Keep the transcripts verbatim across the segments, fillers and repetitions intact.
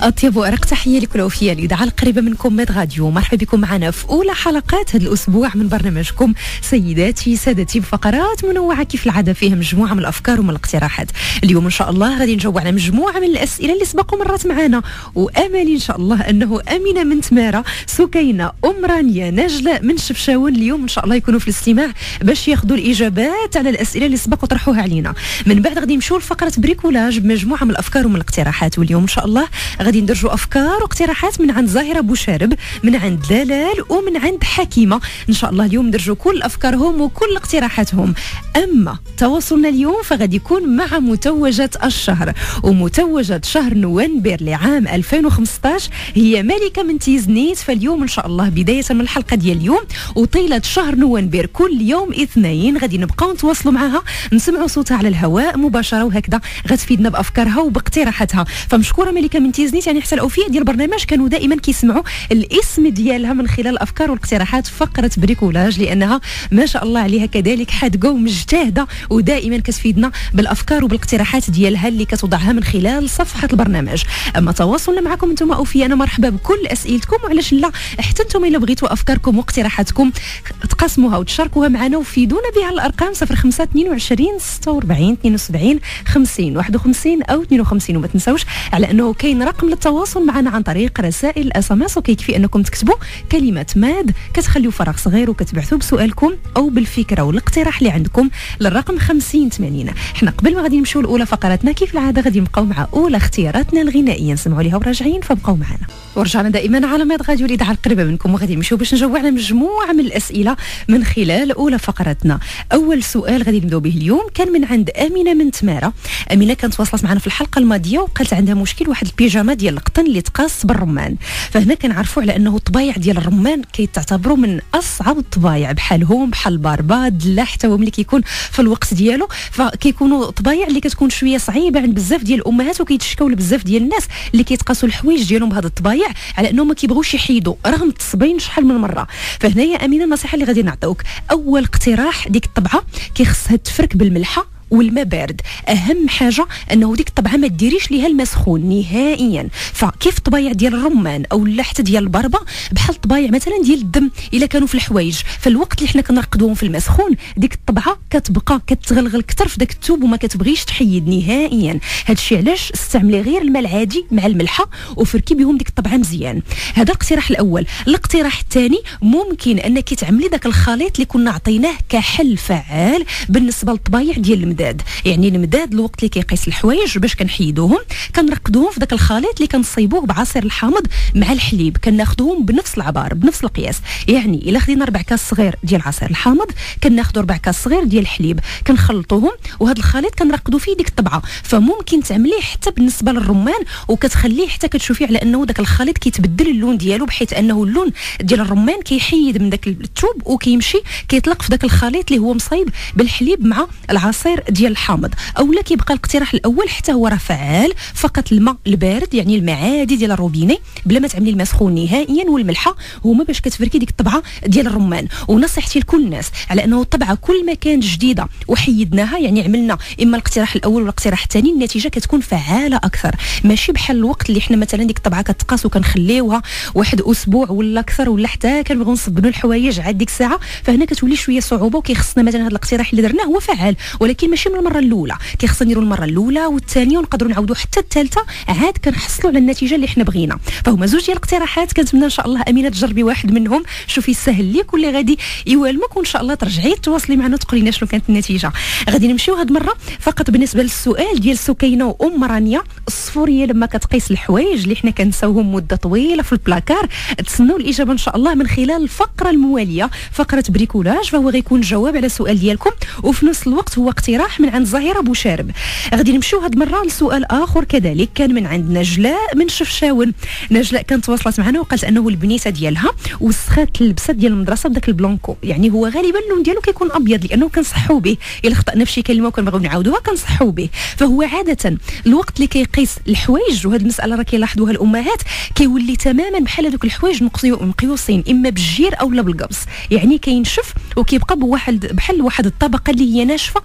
أطيب وأرق تحية لكل وفية الإذاعة القريبة منكم ميد راديو. مرحبا بكم معنا في أولى حلقات هذا الأسبوع من برنامجكم سيداتي سادتي بفقرات منوعة كيف العادة فيها مجموعة من الأفكار ومن الاقتراحات. اليوم إن شاء الله غادي نجاوب على مجموعة من الأسئلة اللي سبقوا مرات معنا، وأملي إن شاء الله أنه أمينة من تمارة، سكينة، أم رانيا، نجلة من شفشاون اليوم إن شاء الله يكونوا في الاستماع باش ياخذوا الإجابات على الأسئلة اللي سبقوا طرحوها علينا. من بعد غادي نمشيو لفقرة بريكولاج بمجموعة من الأفكار ومن الاقتراحات، واليوم إن شاء الله غادي ندرجوا افكار واقتراحات من عند زاهره بوشارب، من عند دلال، ومن عند حكيمه. ان شاء الله اليوم ندرجوا كل افكارهم وكل اقتراحاتهم. اما تواصلنا اليوم فغادي يكون مع متوجه الشهر، ومتوجه شهر نوفمبر لعام ألفين وخمسطاش هي ملكه من تيزنيت. فاليوم ان شاء الله بدايه من الحلقه ديال اليوم وطيله شهر نوفمبر كل يوم اثنين غادي نبقاو نتواصلوا معها، نسمعوا صوتها على الهواء مباشره، وهكذا غتفيدنا بافكارها وباقتراحاتها. فمشكوره ملكه من تيزنيت، يعني حتى الاوفياء ديال البرنامج كانوا دائما كيسمعوا الاسم ديالها من خلال الافكار والاقتراحات فقره بريكولاج، لانها ما شاء الله عليها كذلك حادقه ومجتهده ودائما كتفيدنا بالافكار وبالاقتراحات ديالها اللي كتوضعها من خلال صفحه البرنامج. اما تواصلنا معكم انتم اوفياء انا مرحبا بكل اسئلتكم، وعلاش لا حتى انتم الا بغيتوا افكاركم واقتراحاتكم تقاسموها وتشاركوها معنا وفيدونا بها على الارقام صفر خمسة اثنين وعشرين ستة وأربعين اثنين وسبعين خمسين واحد وخمسين او اثنين وخمسين. وما تنساوش على انه كاين رقم للتواصل معنا عن طريق رسائل الاس ام اس، وكيكفي انكم تكتبوا كلمه ماد، كتخليوا فراغ صغير وكتبعثوا بسؤالكم او بالفكره والاقتراح اللي عندكم للرقم خمسين ثمانين. حنا قبل ما غادي نمشيو لاولى فقراتنا كيف العاده غادي نبقاو مع اولى اختياراتنا الغنائيه، نسمعوا ليها وراجعين فبقاو معنا. ورجعنا دائما على ميد راديو الاذاعه القريبه منكم، وغادي نمشيو باش نجاوبوا على مجموعه من الاسئله من خلال اولى فقراتنا. اول سؤال غادي نبداو به اليوم كان من عند امينه من تماره. امينه كانت واصلت معنا في الحلقه الماضيه وقالت عندها مشكل واحد البيجامه ديال القطن اللي تقاس بالرمان. فهنا كنعرفوا على انه الطبايع ديال الرمان كيتعتبروا من اصعب الطبايع، بحالهم بحال بارباد لا حتى هو ملي كيكون في الوقت ديالو، فكيكونوا طبايع اللي كتكون شويه صعيبه عند بزاف ديال الامهات، وكيتشكاو لبزاف ديال الناس اللي كيتقاسوا الحوايج ديالهم بهذه الطبايع على انهم ما كيبغوش يحيدوا رغم التصبين شحال من مره. فهنايا امينه النصيحه اللي غادي نعطيوك، اول اقتراح ديك الطبعه كيخصها تفرك بالملحه والماء بارد. اهم حاجه انه ديك الطبعه ما ديريش ليها الماء سخون نهائيا. فكيف الطبايع ديال الرمان او لا حتى ديال البربه بحال الطبايع مثلا ديال الدم الا كانوا في الحوايج، فالوقت اللي حنا كنرقدوهم في الماء سخون ديك الطبعه كتبقى كتغلغل اكثر في داك الثوب وما كتبغيش تحيد نهائيا. هادشي علاش استعملي غير الماء العادي مع الملحه وفركي بهم ديك الطبعه مزيان. هذا الاقتراح الاول. الاقتراح الثاني ممكن انك تعملي داك الخليط اللي كنا عطيناه كحل فعال بالنسبه للطبايع ديال المداد. يعني المداد الوقت اللي كيقيس الحوايج باش كنحيدوهم كنرقدوهم في داك الخليط اللي كنصيبوه بعصير الحامض مع الحليب، كناخذوهم بنفس العبار بنفس القياس. يعني الا خدينا ربع كاس صغير ديال عصير الحامض كناخذوا ربع كاس صغير ديال الحليب كنخلطوهم، وهذا الخليط كنرقدوا فيه ديك الطبعه. فممكن تعمليه حتى بالنسبه للرمان وكتخليه حتى كتشوفي على انه داك الخليط كيتبدل اللون ديالو، بحيث انه اللون ديال الرمان كيحيد من داك الثوب وكيمشي كيطلق في داك الخليط اللي هو مصايب بالحليب مع العصير ديال الحامض. اولا كيبقى الاقتراح الاول حتى هو راه فعال، فقط الماء البارد يعني الماء عادي ديال الروبيني بلا ما تعملي الماء سخون نهائيا، والملحه هما باش كتفركي ديك الطبعه ديال الرمان. ونصيحتي لكل الناس على انه الطبعه كل ما كانت جديده وحيدناها، يعني عملنا اما الاقتراح الاول ولا الاقتراح الثاني، النتيجه كتكون فعاله اكثر. ماشي بحال الوقت اللي حنا مثلا ديك الطبعه كتقاس وكنخليوها واحد اسبوع ولا اكثر ولا حتى كنبغيو نصبنوا الحوايج عاد ديك الساعه، فهنا كتولي شويه صعوبه. وكيخصنا مثلا هذا الاقتراح اللي درناه هو فعال ولكن ماشي من المره الاولى، كيخصنا نديروا المره الاولى والثانيه ونقدروا نعاودوا حتى الثالثه عاد كنحصلوا على النتيجه اللي حنا بغينا. فهما زوج ديال الاقتراحات كنتمنى ان شاء الله امينه تجربي واحد منهم، شوفي سهل ليك واللي غادي يوالمك، وان شاء الله ترجعي تواصلي معنا تقولي لنا شنو كانت النتيجه. غادي نمشيو هاد المره فقط بالنسبه للسؤال ديال سكينه وام رانيا. الصفوريه لما كتقيس الحوايج اللي حنا كنساوهم مده طويله في البلاكار، تسناو الاجابه ان شاء الله من خلال الفقره المواليه فقره بريكولاج، فهو غيكون جواب على السؤال ديالكم وفي نفس الوقت هو اقتراح من عند زاهره بوشارب. غادي نمشيو هاد المره لسؤال اخر كذلك كان من عند نجلاء من شفشاون. نجلاء كانت تواصلت معنا وقالت انه البنيته ديالها وسخات اللبسه ديال المدرسه بداك البلانكو، يعني هو غالبا اللون ديالو كيكون ابيض لانه كنصحوا به، الا خطانا في شي كلمه وكنبغيو نعاودوها كنصحوا به. فهو عاده الوقت اللي كيقيس الحوايج، وهذه المساله راه كيلاحظوها الامهات، كيولي تماما بحال هذوك الحوايج مقيوسين اما بالجير او لا بالقبص، يعني كينشف وكيبقى بواحد بحال واحد الطبقه اللي هي ناشفه فوق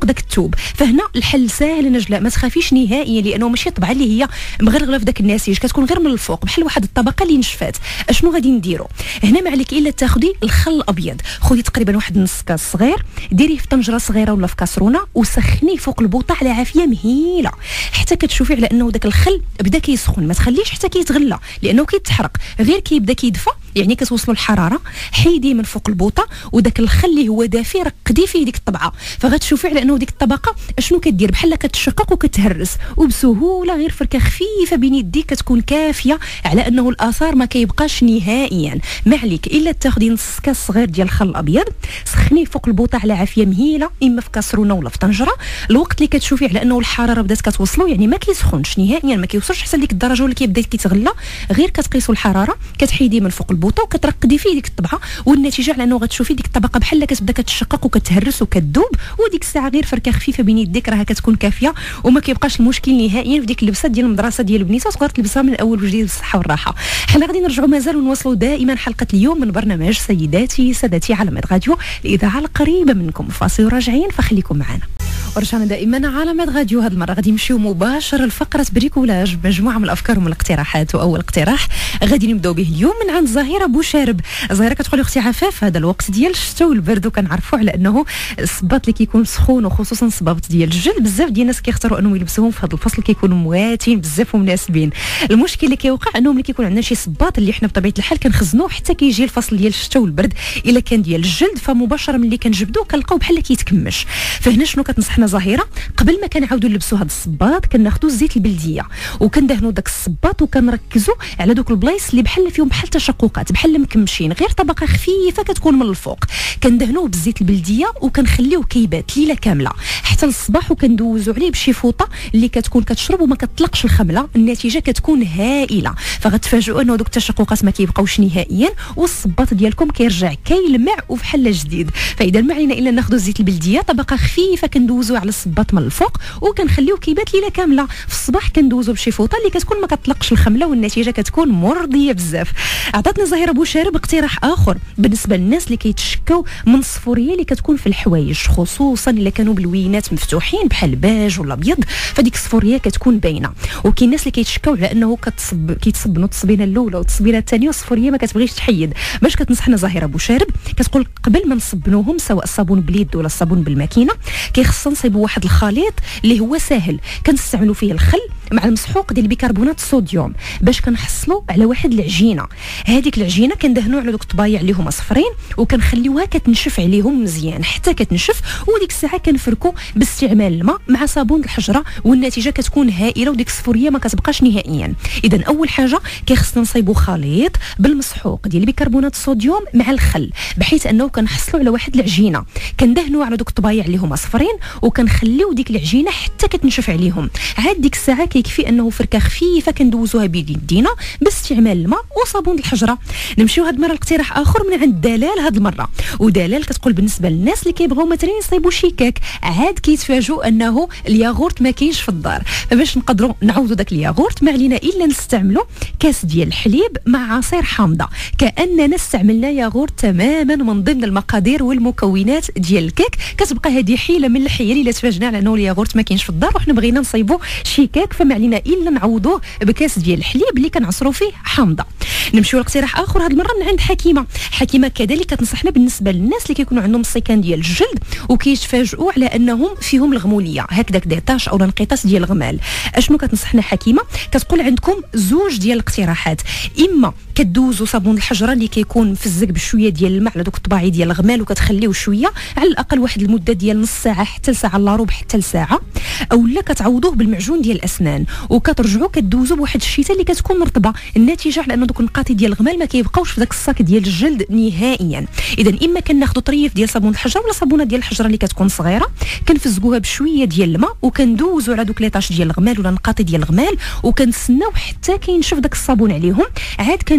داك الثوب. فهنا الحل ساهل نجلاء، ما تخافيش نهائيا، لانه ماشي الطبعه اللي هي مغرغله في داك النسيج، كتكون غير من الفوق بحال واحد الطبقه اللي نشفات. اشنو غادي نديرو هنا؟ ما عليك الا تاخدي الخل الابيض، خذي تقريبا واحد نص كاس صغير، ديريه في طنجره صغيره ولا في كاسرونه وسخنيه فوق البوطه على عافيه مهيله حتى كتشوفي على انه داك الخل بدا كيسخن. ما تخليش حتى كيتغلى لانه كيتحرق، غير كيبدا كيدفى يعني كتوصلوا الحراره، حيديه من فوق البوطه وداك الخل اللي هو دافي رقديه فيه ديك الطبعه، فغتشوفي على انه ديك الطبقه اشنو كدير بحال كتشقق وكتهرس، وبسهوله غير فركه خفيفه بين يديك كتكون كافيه على انه الاثار ما كيبقاش نهائيا. ما عليك الا تاخدي نص كاس صغير ديال الخل الابيض، سخنيه فوق البوطه على عافيه مهيله، اما في كاسرونه ولا في طنجره. الوقت اللي كتشوفي على انه الحراره بدات كتوصلو، يعني ما كيسخنش نهائيا، ما كيوصلش حتى لديك الدرجه ولا كيبدا كيتغلى، غير كتقيسوا الحراره، كتحيديه من فوق البوطه وكترقدي فيه ديك الطبعه، والنتيجه على انه غتشوفي ديك الطبقه بحال كتبدا كتشقق وكتهرس وكتذوب، وديك الساعه غير فركه خفيفه بين يديك راها كتكون كافيه، وما كيبقاش المشكل نهائيا في ديك اللبسه ديال المدرسه ديال البنيته، تقدر تلبسها من الاول وجديد بالصحه والراحه. حنا غادي نرجعوا مازال ونواصلوا دائما حلقه اليوم من برنامج سيداتي سادتي على ميد راديو، الاذاعه القريبه منكم. فاصل وراجعين، فخليكم معنا. ورجعنا دائما على ميد راديو. هذه المره غادي نمشيو مباشره لفقره بريكولاج بمجموعه من الافكار ومن الاقتراحات. واول اقتراح غادي نبداو به اليوم من عند زهيره بوشارب. زهيره كتقول اختي عفاف، هذا الوقت ديال الشتاء والبرد وكنعرفوا على انه الصباط اللي كيكون سخون وخصوصا الصباط ديال الجلد بزاف ديال الناس كيختاروا انهم يلبسوهم في هذا الفصل، كيكونوا مواتين بزاف ومناسبين. المشكل اللي كيوقع انه ملي كيكون عندنا شي صباط اللي حنا بطبيعه الحال كنخزنوه حتى كيجي الفصل ديال الشتاء والبرد، الا كان ديال الجلد فمباشره ملي كنجبدوه كنلقاو بحال كيتكمش. فهنا شنو كتنصحنا زهيره؟ قبل ما كنعاودوا نلبسوا هذا الصباط كناخذوا الزيت البلديه وكندهنوا داك الصباط وكنركزوا على دوك البلايص اللي بحال فيهم بحال تشققات بحال مكمشين، غير طبقه خفيفه كتكون من الفوق، كندهنوه بالزيت البلديه وكنخليوه كيبات ليله كامله حتى الصباح، وكندوزوا عليه بشي فوطه اللي كتكون كتشرب وما كتطلقش الخمله. النتيجه كتكون هائله، فغتفاجئوا انه دوك التشققات ما كيبقاوش نهائيا والصباط ديالكم كيرجع كيلمع وبحال جديد. فاذا ما علينا الا ناخذوا الزيت البلديه طبقه خفيفه كندوزوا على الصباط من الفوق وكنخليوه كيبات ليله كامله، في الصباح كندوزوا بشي فوطه اللي كتكون ما كتطلقش الخمله، والنتيجه كتكون مرضيه بزاف. عطاتنا زهيره بوشارب اقتراح اخر بالنسبه للناس اللي كيتشكاو من الصفوريه اللي كتكون في الحوايج، خصوصا الا كانوا بالوينات مفتوحين بحال الباج ولا الابيض، فديك الصفوريه كتكون باينه. وكاين الناس اللي كيتشكاو على انه كتصب كيتصبنوا التصبينه الاولى والتصبينه الثانيه والصفوريه ما كتبغيش تحيد. باش كتنصحنا زهيره بوشارب؟ كتقول قبل ما نصبنوهم سواء الصابون باليد ولا الصابون بالماكينه كيخصنا نصيبوا واحد الخليط اللي هو ساهل، كنستعملوا فيه الخل مع المسحوق ديال بيكربونات الصوديوم باش كنحصلوا على واحد العجينه. هذيك العجينه كندهنوا على دوك الطبايع اللي هما صفرين وكنخليوها كتنشف عليهم مزيان حتى كتنشف، وديك الساعه كنفركوا باستعمال الماء مع صابون الحجره، والنتيجه كتكون هائله وديك الصفوريه ما كتبقاش نهائيا. اذا اول حاجه كيخصنا نصايبوا خليط بالمسحوق ديال بيكربونات الصوديوم مع الخل بحيث انه كنحصلوا على واحد العجينه، كندهنوا على دوك الطبايع اللي هما صفرين وكنخليو ديك العجينه حتى كتنشف عليهم. عاد ديك الساعه كيكفي انه فركه خفيفه كندوزوها بيدينا باستعمال الماء وصابون الحجره. نمشيو هاد المره لاقتراح اخر من عند دلال هاد المره، ودلال كتقول بالنسبه للناس اللي كيبغيو مثلا يصايبوا شي كاك عاد كيتفاجئوا انه الياغورت ما كاينش في الدار، فباش نقدروا نعوضوا داك الياغورت ما علينا الا نستعملوا كاس ديال الحليب مع عصير حامضه، كاننا استعملنا ياغورت تماما من ضمن المقادير والمكونات ديال الكيك. كتبقى هذه حيله من الحيل الا تفاجئنا على انه الياغورت ما كاينش في الدار وحنا بغينا نصايبوا شي كاك، فما علينا الا نعوضوه بكاس ديال الحليب اللي كنعصروا فيه حامضه. نمشيو لاقتراح اخر هذه المره من عند حكيمه. حكيمه كذلك كتنصحنا بالنسبه للناس اللي كيكونوا عندهم السيكان ديال الجلد وكيتفاجئوا على انهم فيهم الغموليه، هكذاك ديتاش او الانقطاس ديال الغمال. اشنو كتنصحنا حكيمه؟ كتقول عندكم زوج ديال الاقتراحات، اما كدوزوا صابون الحجره اللي كيكون مفزق بشويه ديال الماء على دوك الطباعي ديال الغمال وكتخليوه شويه على الاقل واحد المده ديال نص ساعه حتى لساعه الا ربع حتى لساعه، اولا كتعوضوه بالمعجون ديال الاسنان وكترجعوا كدوزوا بواحد الشيته اللي كتكون مرطبه، النتيجه على انه دوك النقاط ديال الغمال ما كيبقاوش في داك الصاك ديال الجلد نهائيا. اذا اما كناخذوا طريف ديال صابون الحجره ولا صابونه ديال الحجره اللي كتكون صغيره كنفزقوها بشويه ديال الماء وكندوزوا على دوك ليطاش ديال الغمال ولا نقاط ديال الغمال وكنتسناو حتى كينشف داك الصابون عليهم، عاد كندوزوا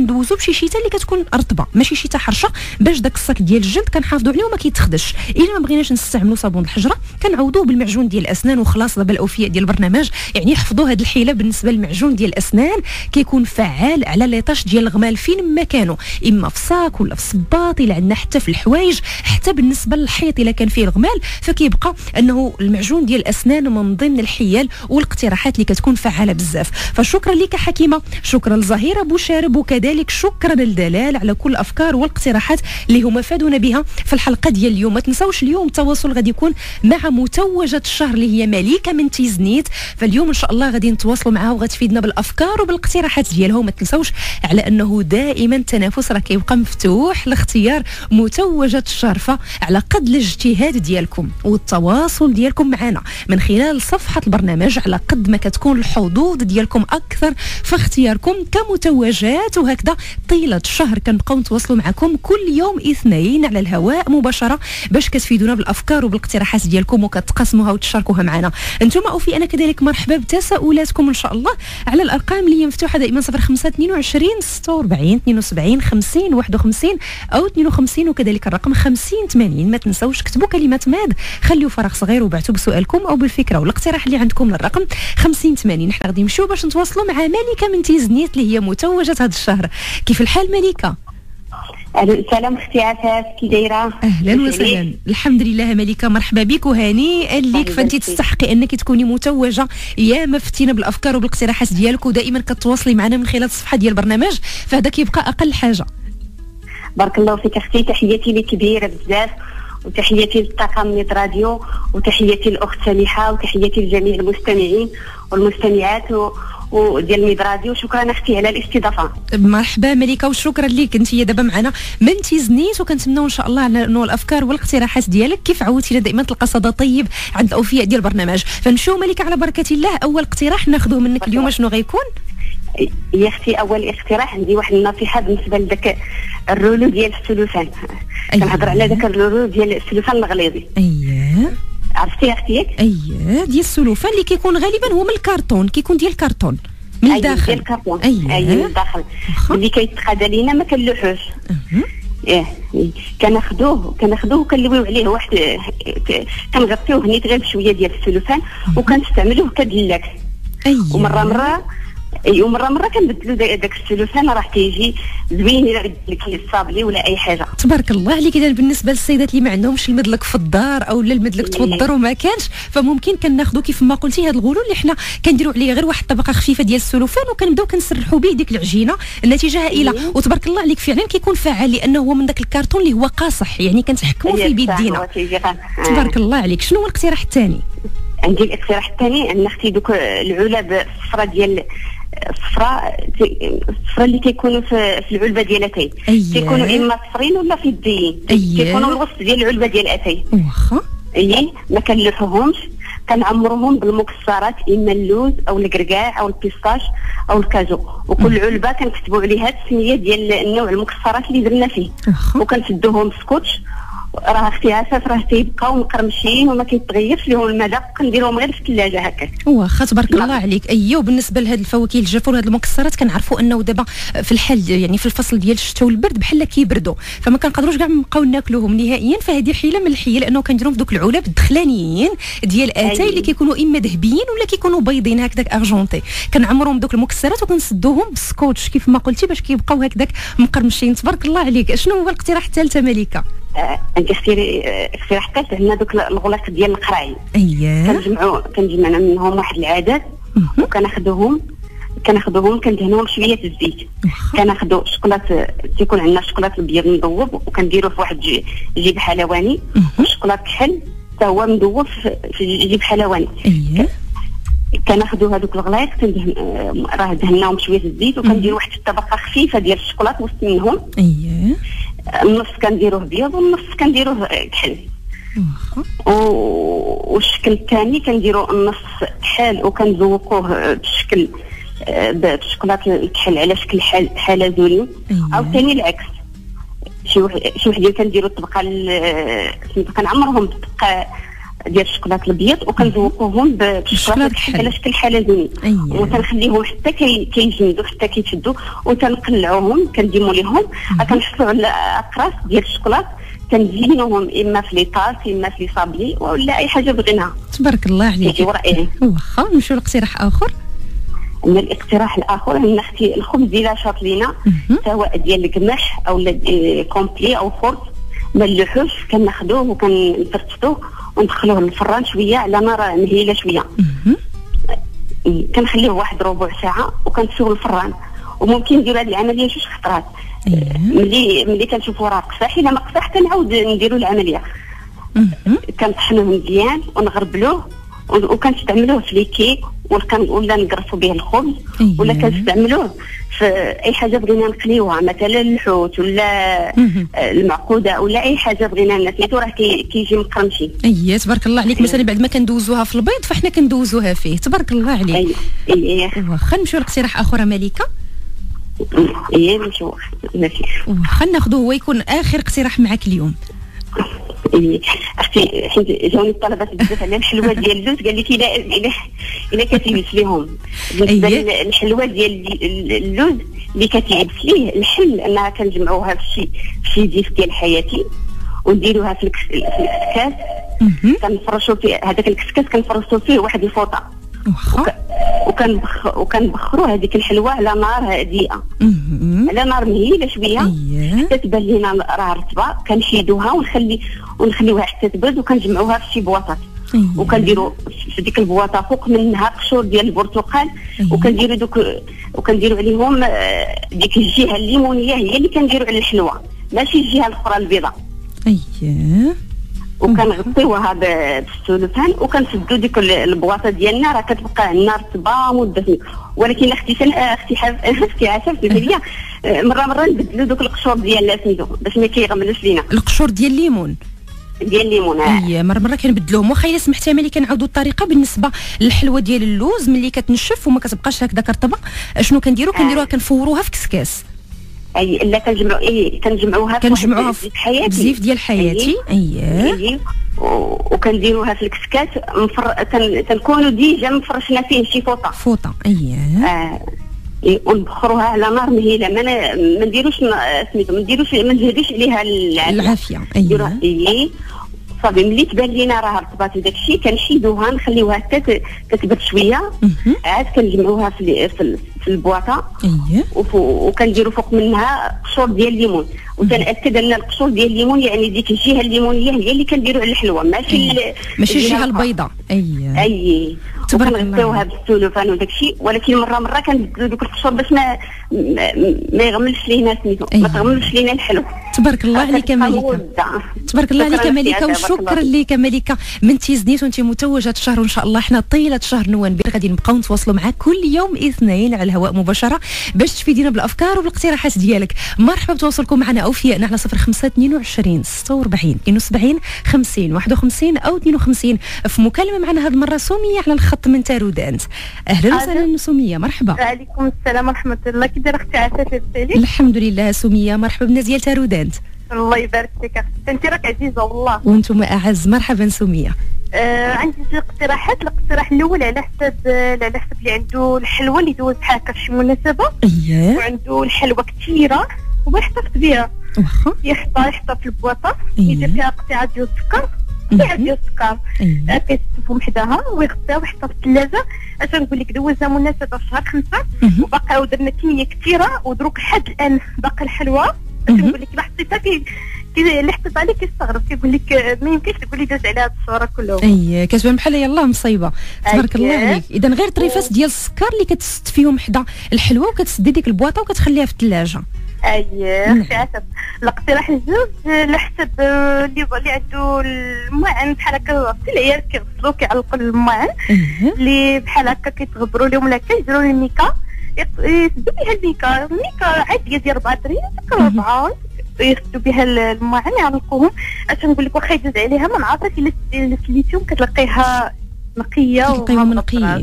كندوزو بشي شيته اللي كتكون رطبه ماشي شيته حرشه، باش داك الصك ديال الجلد كنحافظوا عليه وما كيتخدش. الا ما بغيناش نستعملوا صابون الحجره كنعوضوه بالمعجون ديال الاسنان. وخلاص دابا الاوفياء ديال البرنامج يعني حفظوا هذه الحيله بالنسبه للمعجون ديال الاسنان، كيكون فعال على ليطاش ديال الغمال فين ما كانوا، اما في صاك ولا في صباط، الا عندنا حتى في الحوايج، حتى بالنسبه للحيط الا كان فيه الغمال، فكيبقى انه المعجون ديال الاسنان من ضمن الحيل والاقتراحات اللي كتكون فعاله بزاف. فشكرا لك حكيمه، شكرا لزهيره بوشارب، وكذلك شكرا للدلال على كل الافكار والاقتراحات اللي هما فادونا بها في الحلقه ديال اليوم. ما تنساوش اليوم التواصل غادي يكون مع متوجه الشهر اللي هي مليكه من تيزنيت، فاليوم ان شاء الله غادي نتواصلوا معها وغتفيدنا بالافكار وبالاقتراحات ديالها. وما تنساوش على انه دائما التنافس راه كيبقى مفتوح لاختيار متوجه الشهر، فعلى قد الاجتهاد ديالكم والتواصل ديالكم معنا من خلال صفحه البرنامج، على قد ما كتكون الحظوظ ديالكم اكثر في اختياركم كمتوجات. وهكذا طيله الشهر كنبقاو نتواصلوا معكم كل يوم اثنين على الهواء مباشره باش كتفيدونا بالافكار وبالاقتراحات ديالكم وكتقاسموها وتشاركوها معنا. انتم اوفي انا كذلك مرحبا بتساؤلاتكم ان شاء الله على الارقام اللي هي مفتوحه دائما صفر خمسة اثنين وعشرين ستة وأربعين اثنين وسبعين خمسين واحد وخمسين او اثنين وخمسين، وكذلك الرقم خمسين ثمانين. ما تنساوش كتبوا كلمه ماد، خليوا فراغ صغير وبعثوا بسؤالكم او بالفكره والاقتراح اللي عندكم للرقم خمسين ثمانين. حنا غادي نمشيو باش نتواصلوا مع ملكه من تيزنيت اللي هي متوجه هذا الشهر. كيف الحال ملكه؟ السلام اختي عفاف، كي دايره؟ اهلا وسهلا. الحمد لله ملكه، مرحبا بك وهنيئا لك، فانت تستحقي انك تكوني متوجه. يا ما فتينا بالافكار وبالاقتراحات ديالك، ودائما كتواصلي معنا من خلال الصفحه ديال البرنامج، فهذا كيبقى اقل حاجه. بارك الله فيك اختي، تحياتي لك كبيره بزاف، وتحياتي للطاقم ميد راديو، وتحياتي للاخت سميحه، وتحياتي لجميع المستمعين والمستمعات و... وديال ميد راديو. شكرا اختي على الاستضافه. مرحبا ملكه، وشكرا لك. انت دابا معنا من تيزنيت، وكنتمناو ان شاء الله على انه الافكار والاقتراحات ديالك كيف عودتينا دائما تلقى صدى طيب عند الاوفياء ديال البرنامج. فنمشيو ملكه على بركه الله، اول اقتراح ناخذوه منك اليوم شنو غيكون؟ يا اختي اول اقتراح عندي واحد النصيحه بالنسبه لذاك الرولو ديال السلوفان. أيه. كنهضر على ذاك الرولو ديال السلوفان الغليظي. اييه عرفتي اختي ياك؟ اييه ديال السلوفان اللي كيكون غالبا هو من الكرتون، كيكون ديال الكرتون من الداخل. ديال الكرتون. اييه أيه من الداخل اللي كيتقاد علينا ما كنلوحوش. أه. ايه كناخذوه كناخذوه وكنلويو عليه واحد، كنغطيوه نيت غير بشويه ديال السلوفان وكنستعملوه كدلاك. اييه ومره مره اي ومره مره كنبدلوا داك السلوفان راه تيجي زوين الا بدل لك الصابلي ولا اي حاجه. تبارك الله عليك. اذا بالنسبه للسيدات اللي ما عندهمش المدلك في الدار او لا المدلك توضر وما كانش، فممكن كناخذوا كيف ما قلتي هذا الغلول اللي حنا كنديروا عليه غير واحد الطبقه خفيفه ديال السلوفان وكنبداو كنسرحوا به ديك العجينه. النتيجه هائله وتبارك الله عليك، فعلا كيكون فعال لانه هو من داك الكرتون اللي هو قاصح، يعني كنتحكموا فيه بيدينا. تبارك الله عليك. شنو هو الاقتراح الثاني؟ عندي الاقتراح الثاني ان اختي دوك العلب الصفراء ديال الصفراء الصفراء اللي كيكونوا في, في العلبه ديال اتاي. أيه. كيكونوا اما صفرين ولا فضيين. أيه. كيكونوا الوسط ديال العلبه ديال اتاي. واخا اي ما كنلوحوهمش، كنعمروهم بالمكسرات، اما اللوز او الكركاع او البيستاش او الكاجو، وكل أه. علبه كنكتبوا عليها السميه ديال النوع المكسرات اللي درنا فيه. أه. وكنسدوهم سكوتش. راه اختي عفاف راه تيبقاو مقرمشين وما كيتغيرش لهم المذاق، كنديرهم غير في الثلاجه هكاك. واخا تبارك الله عليك. اييه وبالنسبه لهاد الفواكه الجافه وهاد المكسرات كنعرفوا انه دابا في الحال يعني في الفصل ديال الشتاء والبرد بحال كيبردوا، فما كنقدروش كاع نبقاو ناكلوهم نهائيا. فهذه حيله من الحيل لانه كنديرهم في دوك العلب الدخلانيين ديال اتاي اللي كيكونوا اما ذهبيين ولا كيكونوا بيضين هكذاك ارجونتي. كنعمرهم دوك المكسرات وكنسدوهم بالسكوتش كيف ما قلتي باش كيبقاو هكذاك مقرمشين. تبارك الله عليك. شنو هو الاقتراح الثالث ملكه؟ انت اختي اختراح ثالث عندنا دوك الغلاق ديال القراي. اييه كنجمعوا كنجمعنا منهم واحد العدد وكناخذوهم كناخذوهم كندهنوهم شويه الزيت. كناخذوا شوكولات، تيكون عندنا شوكولات الابيض مذوب وكنديروه في واحد جيب حلواني، وشوكولات كحل حتى هو مذوب في جيب حلواني. اييه كناخذوا هذوك الغلايق كندهن راه دهناهم شويه الزيت وكنديروا واحد الطبقه خفيفه ديال الشوكولات وسط منهم. اييه النص كنديروه بيض والنص كنديروه كحل. والشكل الثاني كنديروا النص كحل وكنزوقوه بشكل بالشوكولات الكحل على شكل حلزوني. او ثاني العكس، شي شي وحدين كنديروا الطبقه كنعمرهم بالطبقه ديال الشوكولاط الابيض وكنذوقوهم بالشوكولاط على شكل حلزوني وتنخليهم حتى كي كيجمدوا حتى كيتشدوا وتنقلعوهم كنديموا ليهم كنحطوا على اقراص ديال الشوكولاط كنزينوهم اما في لي طاس اما في لي صابلي ولا اي حاجه بغيناها. تبارك الله عليك. واخا نمشيو لاقتراح اخر. ان الاقتراح الاخر ان اختي الخبز ديال شاطلينا سواء ديال القمح او كومبلي او فورت ما اللحوش كناخذوه وكنفرطوه وندخلوه للفران شويه على نار مهيله شويه كنخليه واحد ربع ساعه وكنسيوه للفران وممكن نديروا هذه العمليه جوج خطرات. ملي ملي كنشوفوا راه قصاح الا ما قصاح كنعاود نديروا العمليه كنطحنوه مزيان ونغربلوه وكنستعملوه في لي كيك ولا نقرصوا به الخبز ولا كنستعملوه في اي حاجه بغينا نقليوها مثلا الحوت ولا المعقوده ولا اي حاجه بغينا نسيتو راه كيجي مقرمشي. اييه تبارك الله عليك. مثلا بعد ما كندوزوها في البيض فاحنا كندوزوها فيه. تبارك الله عليك. اييه واخا نمشيو لاقتراح اخر مليكه. اييه نمشيو ماشي واخا ناخذوه هو يكون اخر اقتراح معك اليوم. إيه اختي حيت جاوني الطلبات بزاف على الحلوه ديال اللوز قال لك الا الا الا كتيبس ليهم بالنسبه للحلوه ديال اللوز اللي كتيبس ليه الحل انها كنجمعوها في شي في شي ديس ديال حياتي ونديروها في الكسكاس كنفرشوا فيه هذاك الكسكاس كنفرشوا فيه واحد الفوطه واخا وكنبخ وكنبخروا هذيك الحلوه على نار هادئه على نار مهيله شويه حتى تبان لينا راه رطبه كنشيدوها ونخلي ونخليوها حتى تبرد وكنجمعوها في شي بواطات وكنديروا في ديك البواطه فوق منها قشور ديال البرتقال وكنديروا دوك وكنديروا عليهم ديك الجهه الليمونيه هي اللي كنديروا على الحلوه ماشي الجهه الاخرى البيضاء. اييه وكنغطيوها بالسلوفان وكنسدوا ديك البواطه ديالنا راه كتبقى عندنا رطبه مده ولكن اختي سن اختي حاف اختي عافاك ليا مره مره نبدلوا دوك القشور ديال سميتو باش ما كيغملوش لينا. القشور ديال الليمون ديال الليمون اي مره مره كنبدلوهم واخا الا سمحتي ملي كنعاودوا الطريقه بالنسبه للحلوه ديال اللوز ملي كتنشف وما كتبقاش هكذاك رطبه شنو كنديروا كنديروها كنفوروها في كسكاس. اي لا كنجمعوا ايه كنجمعوها كنجمعوها في بزيف ديال حياتي. اييه أيه. وكنديروها في الكسكات مفر... تنكونوا ديجا مفرشنا فيه شي فوطه فوطه. اييه آه. إيه ونبخروها على نار مهيله ما ما نديروش سميتو ما نديروش ما نجهدوش عليها العافيه. اييه ايه صافي ملي تبان لينا راه رطبات وداك الشيء كنشيدوها نخليوها حتى تتبرد شويه عاد كنجمعوها في في البواطه. اييه وكنديروا فوق منها قشور ديال الليمون وتنأكد ان القشور ديال الليمون يعني ديك الجهه الليمونيه هي اللي كنديروا على الحلوه ماشي ماشي الجهه البيضاء. اييه اي وكنغطيوها بالسلوفان وداك الشيء ولكن مره مره كنبدلوا دوك القشور باش ما ما يغملش لينا سميتو ما تغملش لينا الحلو. تبارك الله عليك مليكه. تبارك الله عليك مليكه وشكرا لك مليكه من تيزنيت وانت متوجه الشهر وان شاء الله حنا طيله شهر نوفمبر غادي نبقاو نتواصلوا معاك كل يوم اثنين على الهواء مباشره باش تفيدينا بالافكار وبالاقتراحات ديالك. مرحبا بتواصلكم معنا اوفياء على صفر خمسة اثنين وعشرين ستة وأربعين اثنين وسبعين خمسين واحد وخمسين او اثنين وخمسين. في مكالمه معنا هذه المره سميه على الخط من تارودانت. اهلا وسهلا سميه مرحبا. وعليكم السلام ورحمه الله. كي دايره اختي عافاك لاباس؟ الحمد لله سميه مرحبا بنا ديال تارودانت. الله يبارك فيك اختي انت راك عزيزه والله. وانتم اعز. مرحبا سميه. آه عندي زوج اقتراحات. الاقتراح الاول على حساب على حساب اللي عنده الحلوه اللي دوز بحال هكا في شي مناسبه. اييه وعنده الحلوه كثيره وما يحتفظ بها واخا يحطها يحطها في البواطه أيه. يدير فيها قطعه ديال السكر قطعه ديال السكر أيه. كيصفهم حداها ويغطيها ويحطها في الثلاجه. اش نقول لك دوزها مناسبه في شهر خمسة وباقا ودرنا كميه كثيره ودروك لحد الان باقا الحلوه. اش نقول لك الا حطيتها في كي اللي حطيت عليه كيستغرب كيقول لك ما يمكنش تقولي داز عليها هاد الشهر كلهم. اي كتبان بحال يلاه مصيبه. تبارك الله عليك. اذا غير طريفات ديال السكر اللي كتسد فيهم حدا الحلوه وكتسدي ديك البواطه وكتخليها في الثلاجه. اييه اختي عسب. الاقتراح الجوج على حسب اللي اللي عنده الماعن بحال هكا العيال كيغسلوا كيعلقوا الماعن اللي بحال هكا كيتغبروا لهم ولا كيديروا الميكا يسدوا بها الميكا. الميكا عاديه ديال أربعة درهم تكون أربعة يسدوا بها الماعن يعلقوهم. اش نقول لك واخا يدوز عليها ما نعرفش الا سليتيهم كتلقيها نقيه كتلقيهم نقيين.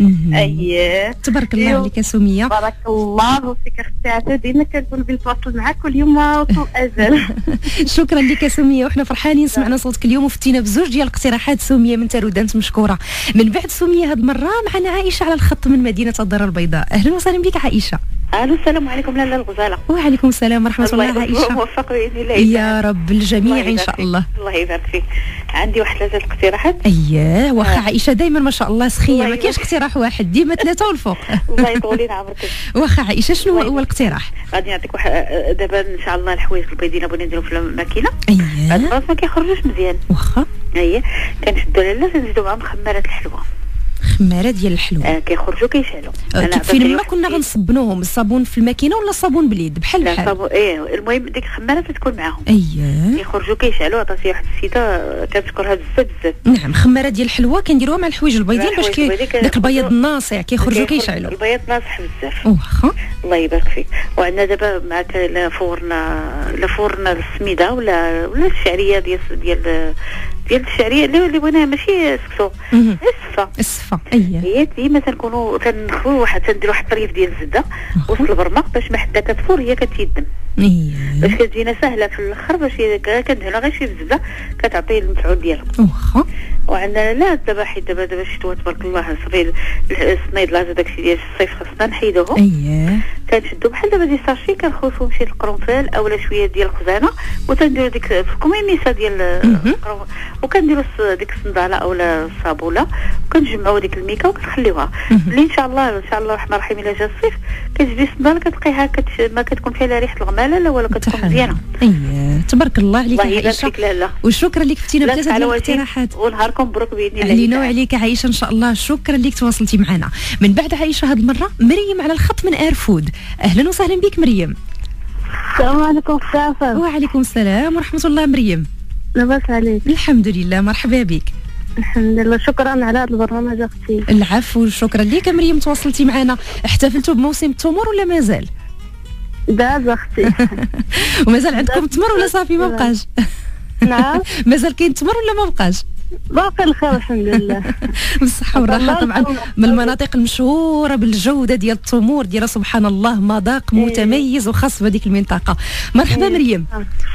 اييه تبارك الله عليك يا سميه. بارك الله فيك اختي عفا، ديما كنقول بنتواصل معاك واليوم وصل الاجل. شكرا لك يا سميه، وحنا فرحانين سمعنا صوتك اليوم وفتينا بزوج ديال الاقتراحات. سميه من تارودانت مشكوره. من بعد سميه هاد المره معنا عائشه على الخط من مدينه الدار البيضاء. اهلا وسهلا بك عائشه. الو السلام عليكم لاله الغزاله. وعليكم السلام ورحمه الله. عائشه موفق باذن الله يا رب الجميع ان شاء الله. الله يبارك فيك. عندي واحد ثلاثه الاقتراحات. اييه واخا عائشه دايما ما شاء الله سخيه، ما كاينش اقتراح واحد، ديما ثلاثه والفوق. الله يطول لنا عمرك. واخا عائشه شنو هو الاقتراح؟ غادي نعطيك واحد دابا ان شاء الله الحوايج البيضين بغينا نديرو في الماكينه. اييه هاد الراس ما كيخرجوش مزيان. واخا اييه كنشدو لاله تنزيدو معاهم خمارات الحلوه. خماره ديال الحلوه آه كيخرجوا كيشعلوا. أه فين ما كنا غنصبنوهم الصابون في الماكينه ولا الصابون باليد بحال بحال؟ لا صابون ايه المهم ديك الخماره تكون معاهم. اييه كيخرجوا كيشعلوا. عطاتي واحد السيده كنشكرها بزاف بزاف. نعم خماره ديال الحلوه كنديروها مع الحوايج البيضين باش كي داك البياض الناصع كيخرجوا كيشعلوا. البياض ناصح بزاف. واخا الله يبارك فيك. وعندنا دابا معك لا فورنا لا فورنا السميده ولا ولا الشعريه ديال ديال ديال الشعريه اللي اللي بغيناها ماشي سكسو الصفه الصفه. اييه هي ديما تنكونوا تنخوي واحد تنديروا واحد الطريف ديال الزبده وسط البرمق باش ما حدا كتفور هي كتيدم. اييه باش كتجينا سهله في الاخر باش كندهنها غير شي بالزبده كتعطي المفعول ديالها. واخا وعندنا لا دابا حيت دابا دابا الشتوى تبارك الله صافي السنيد لاز داكشي ديال الصيف خاصنا نحيدوهم. اييه كنشدو بحال دابا دي ساشي كنخوصو شي القرنفل اولا شويه ديال الخزانه وتنديرو ديك في الكميميسه ديال وكنديرو ديك الصنداله اولا الصابوله وكنجمعوا ديك الميكا وكنخليوها اللي ان شاء الله ان شاء الله الرحمن الرحيم الا جا الصيف كتجي الصنداله كتلقيها كتش... ما كتكون فيها لا ريحه الغماله لا والو كتكون مزيانه. اييه تبارك الله عليك عائشه وشكرا لك فتينا بزاف ديال الاقتراحات ونهاركم مبروك باذن الله. علينا وعليك عائشه ان شاء الله. شكرا لك تواصلتي معنا. من بعد عائشه هذه المره مريم على الخط من ايرفود. اهلا وسهلا بك مريم. السلام عليكم كافه. وعليكم السلام ورحمه الله. مريم لاباس عليك؟ الحمد لله مرحبا بك. الحمد لله شكرا على هذا البرنامج اختي. العفو شكرا لك مريم تواصلتي معنا. احتفلتوا بموسم التمر ولا مازال؟ داز اختي. ومازال عندكم التمر ولا صافي ما بقاش؟ نعم مازال كاين التمر ولا ما بقاش؟ باقي الخير الحمد لله. بالصحة والراحة. طبعا من المناطق المشهورة بالجودة ديال التمور ديالها سبحان الله مذاق متميز وخاص بهذيك المنطقة. مرحبا مريم.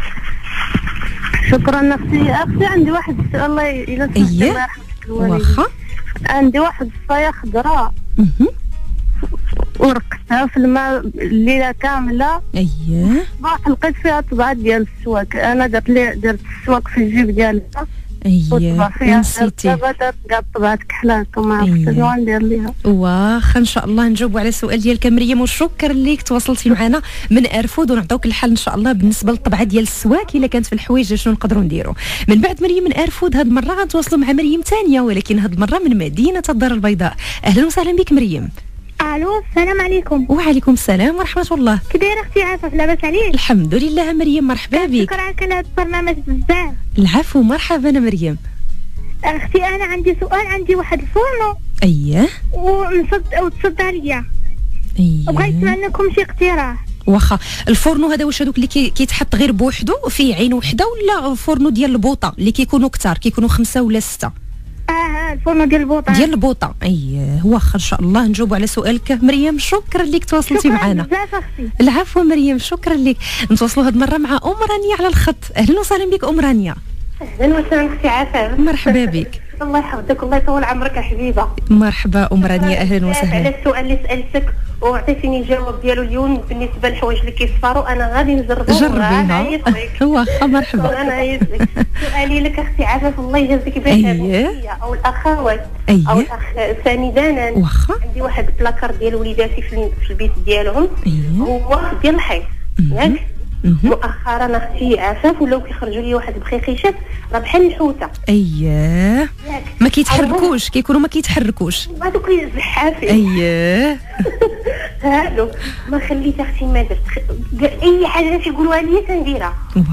شكرا اختي. اختي عندي واحد السؤال الله يلا اييه واخا. عندي واحد الصايه خضراء ورقتها في الماء الليله كامله. اييه صباح لقيت فيها طبعه ديال السواك. انا درت لي درت السواك في الجيب ديالها. اييه نسيتي دابا درت كاع طبعات كحلات وما عرفتش شنو ندير ليها. واخا ان شاء الله نجاوبوا على السؤال ديالك مريم وشكرا ليك تواصلتي معنا من ايرفود ونعطوك الحل ان شاء الله بالنسبه للطبعه ديال السواك الا كانت في الحوايج شنو نقدروا نديروا. من بعد مريم من ايرفود هذه المره غنتواصلوا مع مريم ثانيه ولكن هذه المره من مدينه الدار البيضاء. اهلا وسهلا بك مريم. الو السلام عليكم. وعليكم السلام ورحمه الله. كي دايره اختي عافاك لاباس عليك؟ الحمد لله مريم مرحبا بك. شكرا على هذا البرنامج بزاف. العفو مرحبا مريم. اختي انا عندي سؤال. عندي واحد الفورنو. اييه ونصد او تصد عليا. اييه بغيت نسمع منكم شي اقتراح. واخا الفورنو هذا واش هذوك اللي كي كيتحط غير بوحدو فيه عين وحده ولا فورنو ديال البوطه اللي كيكونوا كثار كيكونوا خمسه ولا سته؟ اه الفورنو ديال البوطه. ديال البوطه اييه. واخا ان شاء الله نجاوبوا على سؤالك مريم. شكرا لك تواصلتي معنا. شكرا بزاف اختي. العفو مريم شكرا لك. نتواصلوا هذه المره مع ام رانيا على الخط. اهلا وسهلا بك ام رانيا. اهلا وسهلا اختي عافاك. مرحبا بك. الله يحفظك الله يطول عمرك يا حبيبه. مرحبا ام رانيا اهلا وسهلا. على السؤال اللي سالتك وعطيتيني الجواب ديالو اليوم بالنسبه للحوايج اللي كيصفروا انا غادي نجربهم. جربيها. واخا مرحبا. انا عايزك سؤالي لك اختي عافاك الله يجازيك بخير. اييه او الاخوات أيه. او الاخ ساندانا. واخا عندي واحد البلاكار ديال وليداتي في البيت ديالهم. أيه. هو ديال الحيط ياك. مؤخرا اختي عافاك ولاو كيخرجوا لي واحد البخيخيشات راه بحال الحوته. اييه ما كيتحركوش كيكونوا ما كيتحركوش هذوك الزحافين. اييه هادو ما خليت اختي ما درت اي حاجه تيقولوها لي تنديرها.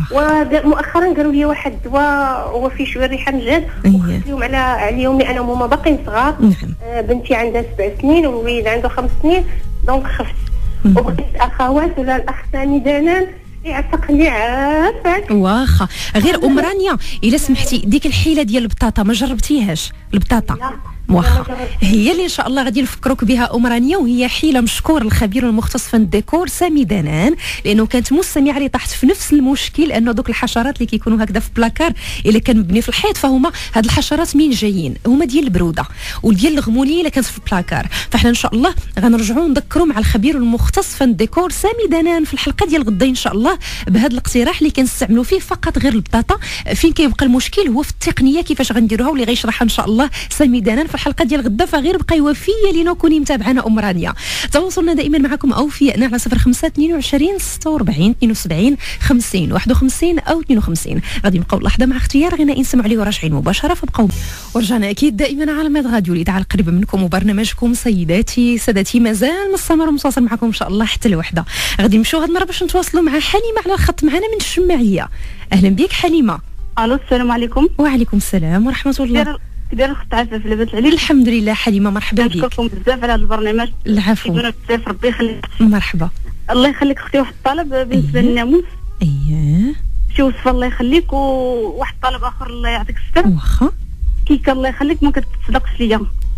ومؤخرا قالوا لي واحد الدواء هو فيه شويه ريحه نجاد وخليهم على عليهم لان هما باقيين صغار. آه بنتي عندها سبع سنين والوليد عنده خمس سنين دونك خفت. وبغيت الاخوات ولا الاخ ثاني دانان يعتقني عافاك. واخا غير ام رانيا الا سمحتي ديك الحيله ديال البطاطا ما جربتيهاش؟ البطاطا لا واخا هي اللي ان شاء الله غادي نفكروك بها ام رانيا، وهي حيله مشكور الخبير المختص في الديكور سامي دنان، لانه كانت مستمعه اللي طاحت في نفس المشكل، انه دوك الحشرات اللي كيكونوا هكذا في بلاكار الا كان مبني في الحيط، فهما هاد الحشرات من جايين هما ديال البروده وديال الغمونيه اللي كانت في البلاكار. فاحنا ان شاء الله غنرجعوا نذكروا مع الخبير المختص في الديكور سامي دنان في الحلقه ديال غدا ان شاء الله بهذا الاقتراح اللي كنستعملوا فيه فقط غير البطاطا. فين كيبقى المشكل هو في التقنيه كيفاش غنديروها، واللي غيشرحها ان شاء الله سامي دنان في الحلقه ديال غدا. فغير بقاي وفيه لينا كوني متابعانا ام رانيا. تواصلنا دائما معكم اوفياء على صفر خمسة اثنين وعشرين ستة وأربعين اثنين وسبعين خمسين واحد وخمسين او اثنين وخمسين. غادي نبقاو لحظه مع اختيار غنائي نسمعوا عليه وراجعين مباشره، فبقاو ورجعنا اكيد دائما على ميد راديو الاذاعه القريبه منكم وبرنامجكم سيداتي سادتي مازال مستمر ومتواصل معكم ان شاء الله حتى الوحده. غادي نمشيو هاد المره باش نتواصلوا مع حليمه على الخط معنا من الشماعيه. اهلا بك حليمه. الو السلام عليكم. وعليكم السلام ورحمه الله. كداير الاخت عفاف لاباس عليك؟ الحمد لله حليمه مرحبا بك. نشكركم بزاف على هذا البرنامج. العفو. بزاف ربي يخليك. مرحبا. الله يخليك اختي. واحد الطلب بالنسبه أيه. للناموس. اييه شي وصفه الله يخليك، وواحد الطلب اخر الله يعطيك الستر. واخا كيكه الله يخليك ما كتصدقش ليا.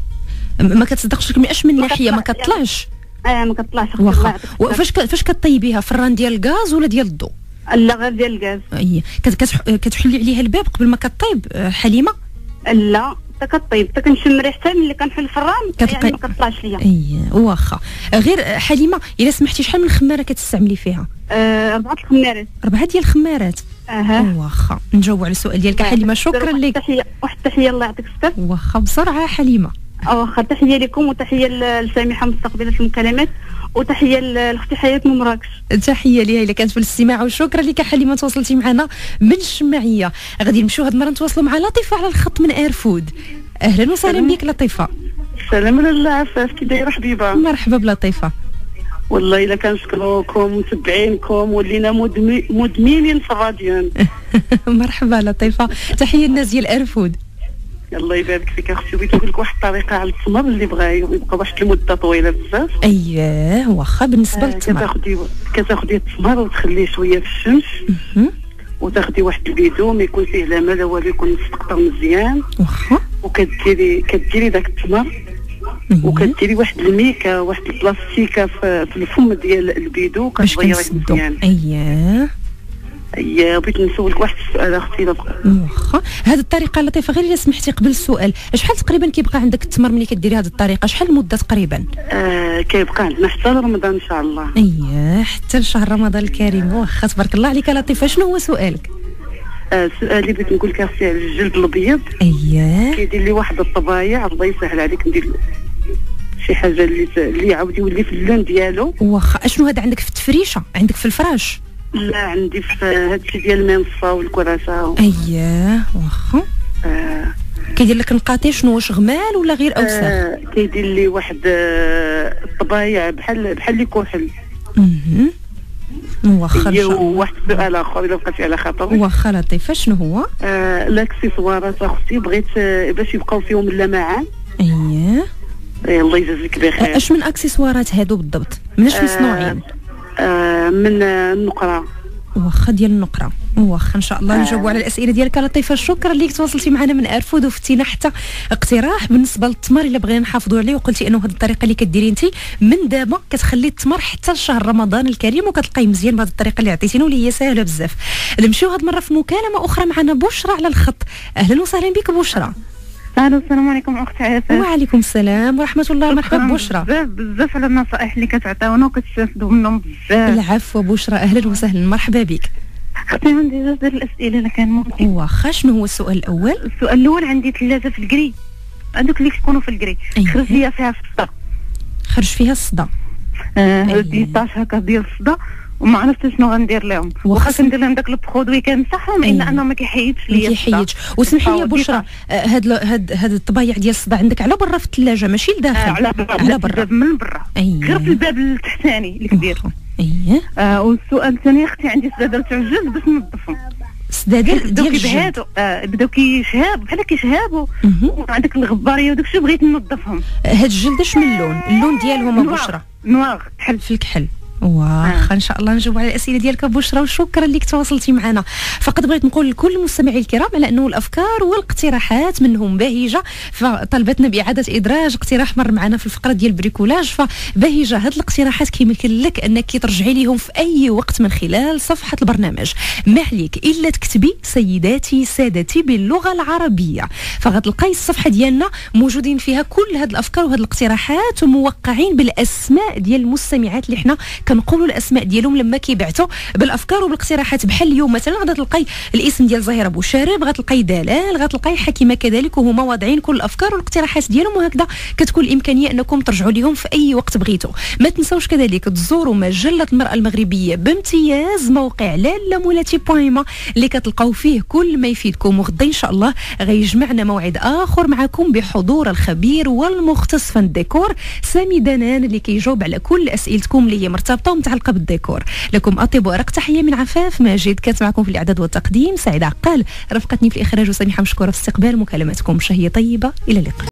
ما كتصدقش لك من اش من ناحيه ما كطلعش؟ اه ما كطلعش اختي. واخا فاش فاش كطيبيها في الران ديال الغاز ولا ديال الضو؟ لا غير ديال الغاز. اي كتحلي عليها الباب قبل ما كطيب حليمه؟ لا حتى كطيب حتى كنشم ريحتها ملي كنحل في الران يعني ما كطلعش ليا. اي واخا. غير حليمه الا سمحتي شحال من خماره كتستعملي فيها؟ آه اربعه الخمارات. اربعه ديال الخمارات. اها واخا نجاوب على السؤال ديالك حليمه. شكرا لك. تحيه واحد التحيه الله يعطيك الستر. واخا بسرعه حليمه. واخا تحيه لكم وتحيه لسامحه مستقبله المكالمات وتحيه لاختي حياه من مراكش. تحيه ليها اللي كانت في الاستماع وشكرا لك حليمه تواصلتي معنا من الشماعيه. غادي نمشيو هاد المره نتواصلوا مع لطيفه على الخط من ايرفود. اهلا وسهلا بك لطيفه. السلام على عفاف كي دايره حبيبه؟ مرحبا بلطيفه. والله الا كنشكروكم متبعينكم ولينا مدمي مدمنين في الراديو. مرحبا لطيفه. تحيه للناس ديال ايرفود. الله يبارك فيك اختي. بغيت نقول لك واحد الطريقه على التمر اللي بغا يبقى واحد المده طويله بزاف. اييه واخا بالنسبه آه للتمر كتاخدي كتاخدي التمر وتخليه شويه في الشمس وتاخدي واحد البيدو ما يكون فيه لا ماء ولا يكون مستقطر مزيان. واخا وكديري كديري داك التمر وكديري واحد الميكا واحد البلاستيكه في, في الفم ديال البيدو كتغيريه مزيان. اييه اييه. بغيت نسولك واحد السؤال اختي. واخا هذه الطريقه لطيفه. غير الا سمحتي قبل السؤال، شحال تقريبا كيبقى عندك التمر ملي كديري هذه الطريقه؟ شحال المده تقريبا؟ آه كيبقى عندنا حتى رمضان ان شاء الله. اييه حتى لشهر رمضان الكريم. واخا تبارك الله عليك لطيفه. شنو هو سؤالك؟ آه سؤالي بغيت نقول لك اختي على الجلد الابيض. اييه كيدير لي واحد الطبايع الله يسهل عليك ندير شي حاجه اللي اللي يعاود يولي في اللون ديالو. واخا اشنو هذا عندك في التفريشه؟ عندك في الفراش؟ لا عندي في هادشي ديال المنصه والكراسه. اييه واخا. آه كيدير لك نقاطي شنو واش غمال ولا غير اوساخ؟ آه كيدير لي واحد آه الطبايع بحال بحال اللي كحل. اها واخا. هي واحد السؤال اخر الا بقيتي على خاطر. واخا لطيفه. شنو هو؟ آه الاكسسوارات اختي بغيت آه باش يبقاو فيهم اللمعان. اييه الله يجازيك بخير. اش من اكسسوارات هادو بالضبط؟ من اش مصنوعين؟ آه من النقره. واخا ديال النقره. واخا ان شاء الله نجاوبوا على الاسئله ديالك لطيفه. شكرا ليك تواصلتي معنا من ارفود وفتينا حتى اقتراح بالنسبه للتمر اللي بغينا نحافظوا عليه، وقلتي انه هذه الطريقه اللي كديري انت من دابا كتخلي التمر حتى لشهر رمضان الكريم وكتلقايه مزيان بهذه الطريقه اللي عطيتينا واللي هي سهله بزاف. نمشيو هذه المره في مكالمه اخرى معنا بشرى على الخط. اهلا وسهلا بك بشرى. الو السلام عليكم اختي عفاف. وعليكم السلام ورحمه الله. مرحبا بشرى. بزاف بزاف على النصائح اللي كتعطيونا وكتستافدوا منهم بزاف. العفو بشرى. اهلا وسهلا مرحبا بك. اختي عندي جوج ديال الاسئله الا كان ممكن. واخا. شنو هو السؤال الاول؟ السؤال الاول عندي ثلاجه في الكري، هذوك اللي كيكونوا في الكري. أيه. خرج ليا فيها الصدى. خرج فيها الصدى. اه هذه طاش هكا ديال الصدى وما عرفتش شنو غندير لهم. واخا كندير لهم داك البرودوي كنمسحهم الا انه ما كيحيدش ليا. ما كيحيدش. وسمحي لي بشرى هاد هاد هاد الطبايع ديال الصدى عندك على برا في الثلاجه ماشي لداخل؟ آه على برا. على برا من برا. أيه. غير في الباب التحتاني الكبير. اييه. آه والسؤال الثاني اختي عندي سدادة تاع الجلد باش ننظفهم. سدادة ديال الجلد آه بداو كيشهاب بحال كيشهابوا وعندك الغباريه وداك الشيء بغيت ننظفهم. هاد الجلد اش من لون؟ اللون ديالهم بشرى؟ نواغ كحل في الكحل. واخا ان شاء الله نجاوب على الاسئله ديالك بشرى، وشكرا لك تواصلتي معنا. فقط بغيت نقول لكل المستمعين الكرام على انه الافكار والاقتراحات منهم باهجه، فطلبتنا باعاده ادراج اقتراح مر معنا في الفقره ديال البريكولاج، فباهجه هاد الاقتراحات كيمكن لك انك ترجعي ليهم في اي وقت من خلال صفحه البرنامج. ما عليك الا تكتبي سيداتي سادتي باللغه العربيه، فغتلقاي الصفحه ديالنا موجودين فيها كل هاد الافكار وهاد الاقتراحات، وموقعين بالاسماء ديال المستمعات اللي حنا كنقولوا الاسماء ديالهم لما كيبعثوا بالافكار وبالاقتراحات. بحال اليوم مثلا غادا تلقاي الاسم ديال زهيره بوشارب، غتلقاي دلال، غتلقاي حكيمه كذلك، وهما واضعين كل الافكار والاقتراحات ديالهم، وهكذا كتكون الامكانيه انكم ترجعوا لهم في اي وقت بغيتوا. ما تنساوش كذلك تزوروا مجله المراه المغربيه بامتياز، موقع لالا مولاتي بوينما اللي كتلقاو فيه كل ما يفيدكم. وغدا ان شاء الله غيجمعنا موعد اخر معكم بحضور الخبير والمختص في الديكور سامي دنان، اللي كيجاوب على كل اسئلتكم اللي هي مرتبطه ومتعلقه بالديكور. لكم اطيب وارق تحيه من عفاف ماجد، كانت معكم في الاعداد والتقديم سعيده عقال، رافقتني في الاخراج وسميحه مشكوره في استقبال مكالماتكم. شهيه طيبه، الى اللقاء.